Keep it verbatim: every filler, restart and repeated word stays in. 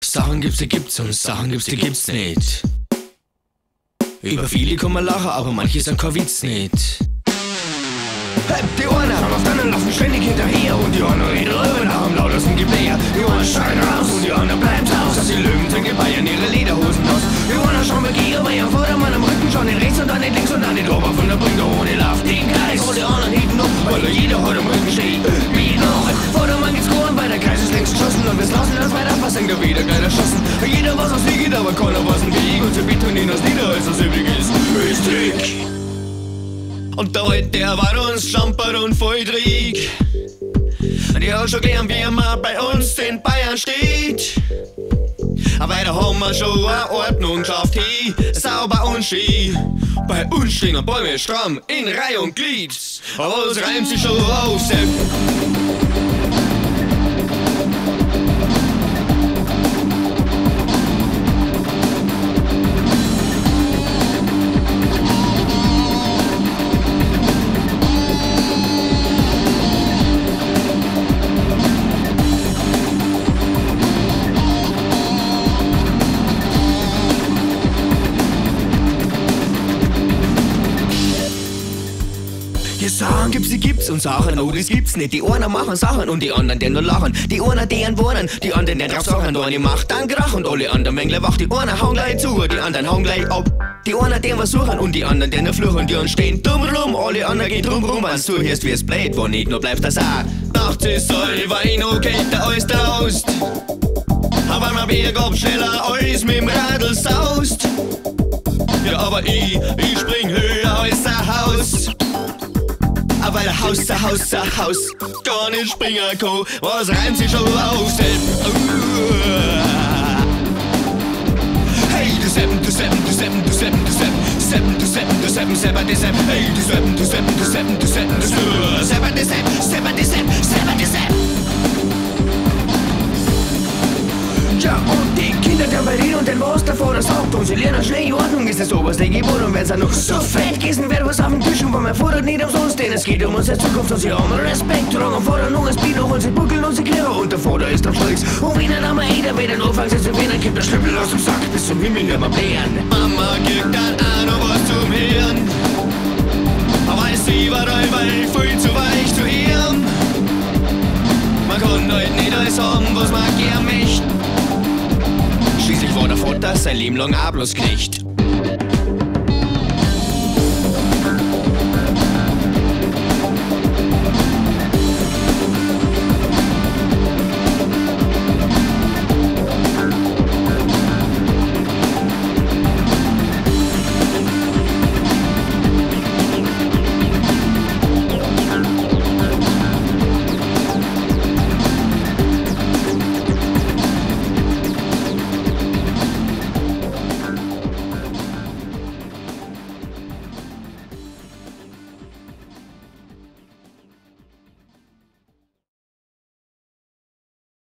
Sachen gibt's, die gibt's und Sachen gibt's, die gibt's nicht. Über viele kann man lachen, aber manche sind kein Witz nicht. Hey, die einen haben auf deinen laufen ständig hinterher und die anderen reden rüber nach dem lautesten Gebär. Die einen schreien raus und die anderen bleiben aus, dass die Löwen trinken Bayern ihre Lederhosen aus. Die einen schauen begier bei ihrem Vordermann am Rücken, schauen den rechts und dann den links und dann den Ober von der Brücke ohne Lauf den Kreis. Und die anderen hinten um, weil da jeder heute am Rücken steht. Wie noch? Vordermann geht's Kohren, weil der Kreis ist längst geschossen und wir draußen als weiter was hängt da wieder geil erschossen. Jeder was aus Weg geht, aber keiner was ein Weg und sie betonieren das nieder, als das übrig ist. Ist Trick. Und der Alte, der war uns Schamper und voll Trick. Und ich hab schon gelernt, wie man bei uns in Bayern steht. Aber da haben wir schon eine Ordnung geschafft, hey, sauber und schön. Bei uns stehen die Bäume stramm in Reihe und Glied. Aber es reimt sich schon auf, Sepp. Sachen gibt's, die gibt's und Sachen, oh, das gibt's nicht. Die einen machen Sachen und die anderen, die nur lachen. Die einen, die wohnen, die anderen, die drauf sachen. Die eine macht dann Krach und alle anderen Mängler wach. Die einen hauen gleich zu, die anderen hauen gleich ab. Die einen, die was suchen und die anderen, die nur fluchen. Die einen stehen dumm rum, alle anderen gehen drum rum. Wenn's du hörst, wie's bläht, wo nicht nur bleibst das auch. Nachts ist selber in noch kälter als draußt. Aber mein Bier gab schneller als mit dem Radl saust. Ja, aber ich, ich spring höher als ein Haus. Weil der Haus, der Haus, der Haus gar nicht springen kann, was reimt sich schon auf, Sepp? Hey, du Seppen, du Seppen, du Seppen, du Seppen, du Seppen, Seppen, du Seppen, du Seppen, Seppen, du Seppen, hey, du Seppen, du Seppen, du Seppen, du Seppen, du Seppen, Seppen, du Seppen, Seppen, du Seppen, Seppen, du Seppen. Ja, und die Kinder der Berlin und den was davor das Haupt und sie lernen schnell in Ordnung ist das oberste Gebot und wenn's dann noch so fett gegessen wird, was auf dem Tisch und weil man fordert nicht umsonst, denn es geht um unsere Zukunft und sie haben Respekt, tragen fordern nur das Bier und sie buckeln und sie klären und der Vater ist am Stolz und wenn er dann jeder wieder anfängt zu werden, kommt der Schlüppel aus dem Sack bis zum Himmel nicht mehr blären. Mama gibt dann auch noch was zum Hirn, aber sie war da weil viel zu weich zu hören. Man kann halt nicht alles haben, was man gern möchte. Schließlich war der Vater sein Leben lang auch bloß Knecht.